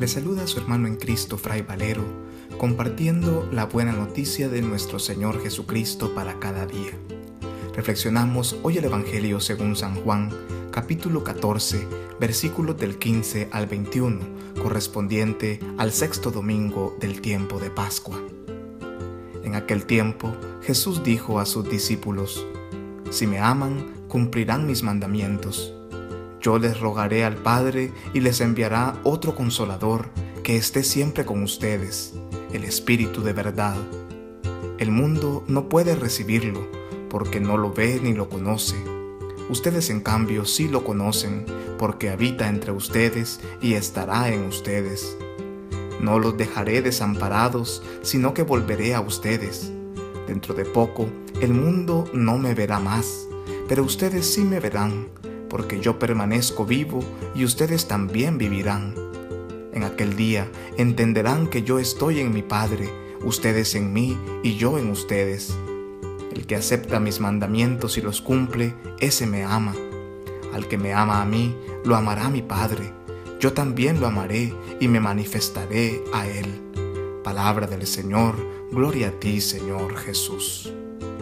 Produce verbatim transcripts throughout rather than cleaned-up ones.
Le saluda a su hermano en Cristo, Fray Valero, compartiendo la buena noticia de nuestro Señor Jesucristo para cada día. Reflexionamos hoy el Evangelio según San Juan, capítulo catorce, versículos del quince al veintiuno, correspondiente al sexto domingo del tiempo de Pascua. En aquel tiempo, Jesús dijo a sus discípulos: «Si me aman, cumplirán mis mandamientos. Yo les rogaré al Padre y les enviará otro Consolador que esté siempre con ustedes, el Espíritu de verdad. El mundo no puede recibirlo, porque no lo ve ni lo conoce. Ustedes, en cambio, sí lo conocen, porque habita entre ustedes y estará en ustedes. No los dejaré desamparados, sino que volveré a ustedes. Dentro de poco, el mundo no me verá más, pero ustedes sí me verán, porque yo permanezco vivo y ustedes también vivirán. En aquel día entenderán que yo estoy en mi Padre, ustedes en mí y yo en ustedes. El que acepta mis mandamientos y los cumple, ese me ama. Al que me ama a mí, lo amará mi Padre. Yo también lo amaré y me manifestaré a él». Palabra del Señor. Gloria a ti, Señor Jesús.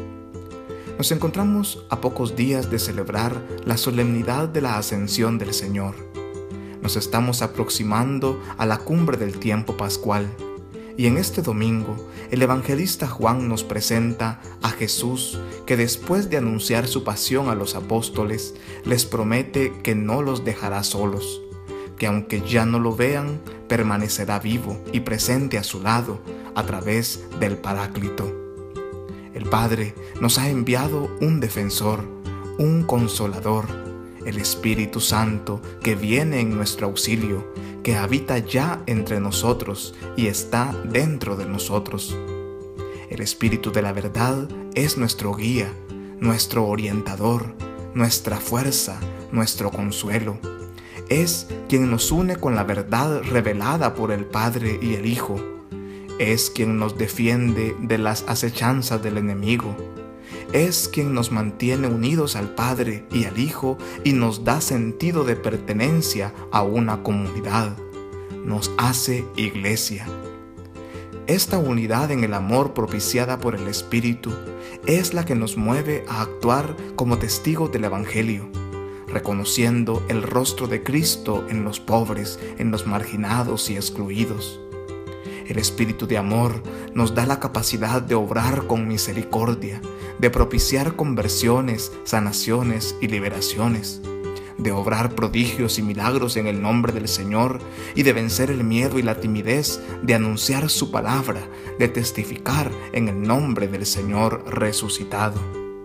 Nos encontramos a pocos días de celebrar la solemnidad de la Ascensión del Señor. Nos estamos aproximando a la cumbre del tiempo pascual, y en este domingo el evangelista Juan nos presenta a Jesús que, después de anunciar su pasión a los apóstoles, les promete que no los dejará solos, que aunque ya no lo vean, permanecerá vivo y presente a su lado a través del Paráclito. El Padre nos ha enviado un defensor, un consolador, el Espíritu Santo, que viene en nuestro auxilio, que habita ya entre nosotros y está dentro de nosotros. El Espíritu de la verdad es nuestro guía, nuestro orientador, nuestra fuerza, nuestro consuelo. Es quien nos une con la verdad revelada por el Padre y el Hijo. Es quien nos defiende de las acechanzas del enemigo. Es quien nos mantiene unidos al Padre y al Hijo y nos da sentido de pertenencia a una comunidad. Nos hace iglesia. Esta unidad en el amor propiciada por el Espíritu es la que nos mueve a actuar como testigos del Evangelio, reconociendo el rostro de Cristo en los pobres, en los marginados y excluidos. El Espíritu de amor nos da la capacidad de obrar con misericordia, de propiciar conversiones, sanaciones y liberaciones, de obrar prodigios y milagros en el nombre del Señor y de vencer el miedo y la timidez, de anunciar su palabra, de testificar en el nombre del Señor resucitado.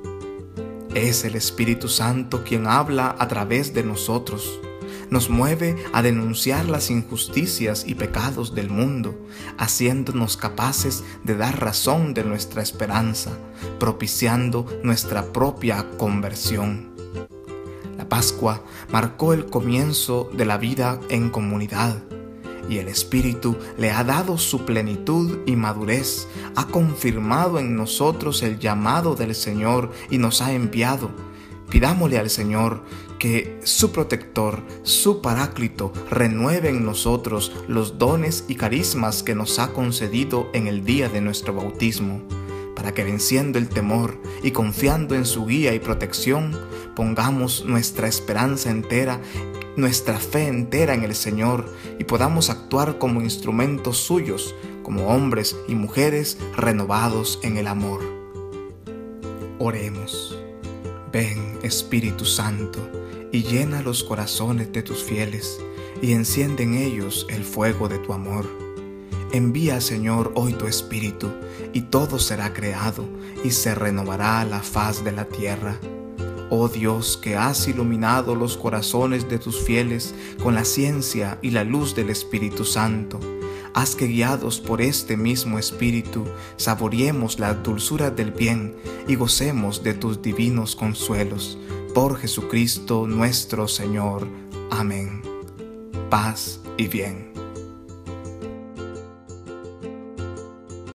Es el Espíritu Santo quien habla a través de nosotros. Nos mueve a denunciar las injusticias y pecados del mundo, haciéndonos capaces de dar razón de nuestra esperanza, propiciando nuestra propia conversión. La Pascua marcó el comienzo de la vida en comunidad, y el Espíritu le ha dado su plenitud y madurez, ha confirmado en nosotros el llamado del Señor y nos ha enviado. Pidámosle al Señor que su protector, su Paráclito, renueve en nosotros los dones y carismas que nos ha concedido en el día de nuestro bautismo, para que, venciendo el temor y confiando en su guía y protección, pongamos nuestra esperanza entera, nuestra fe entera en el Señor y podamos actuar como instrumentos suyos, como hombres y mujeres renovados en el amor. Oremos. Ven, Espíritu Santo, y llena los corazones de tus fieles, y enciende en ellos el fuego de tu amor. Envía, Señor, hoy tu Espíritu, y todo será creado, y se renovará la faz de la tierra. Oh Dios, que has iluminado los corazones de tus fieles con la ciencia y la luz del Espíritu Santo, haz que, guiados por este mismo Espíritu, saboreemos la dulzura del bien y gocemos de tus divinos consuelos. Por Jesucristo nuestro Señor. Amén. Paz y bien.